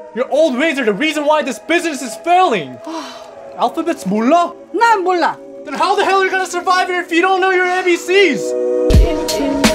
Your old ways are the reason why this business is failing. Alphabets 몰라? 난 몰라. Then how the hell are you gonna survive here if you don't know your ABCs?